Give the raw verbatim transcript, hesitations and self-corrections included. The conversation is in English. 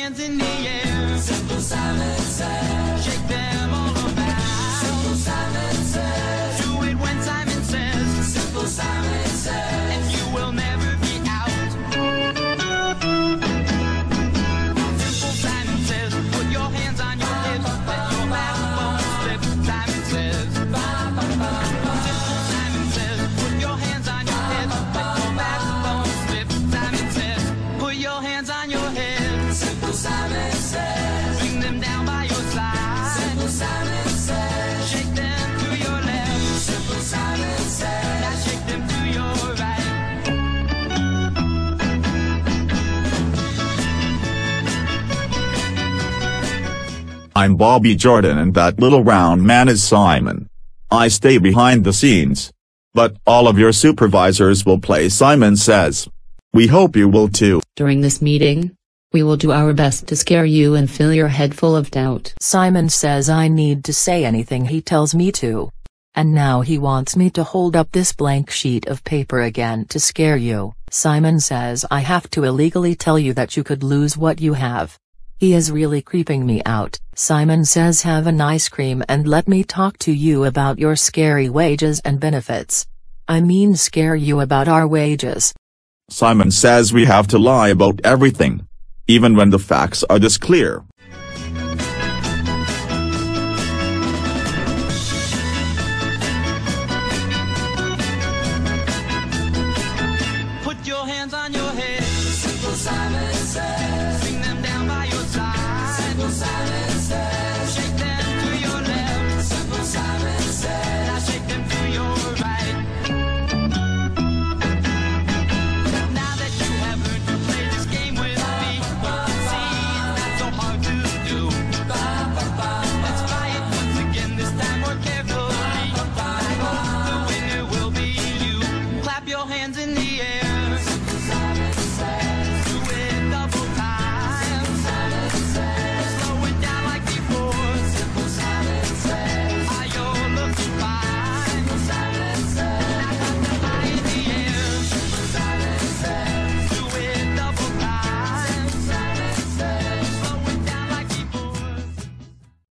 hands in the air. Simple Simon Says. Shake them all about. Simple Simon Says. Do it when Simon says. Simple Simon Says. And you will never be out. Simple Simon Says. Put your hands on your hips. Let your backbone slip. Simon Says. Simple Simon Says. Put your hands on your hips. Let your backbone slip. Simon Says. Put your hands on your hips. Simple Simon Says. Bring them down by your side. Simple Simon Says. Shake them to your left. Simple Simon Says. Now shake them to your right. I'm Bobby Jordan and that little round man is Simon. I stay behind the scenes. But all of your supervisors will play Simon Says. We hope you will too. During this meeting, we will do our best to scare you and fill your head full of doubt. Simon says I need to say anything he tells me to. And now he wants me to hold up this blank sheet of paper again to scare you. Simon says I have to illegally tell you that you could lose what you have. He is really creeping me out. Simon says have an ice cream and let me talk to you about your scary wages and benefits. I mean scare you about our wages. Simon says we have to lie about everything. Even when the facts are this clear.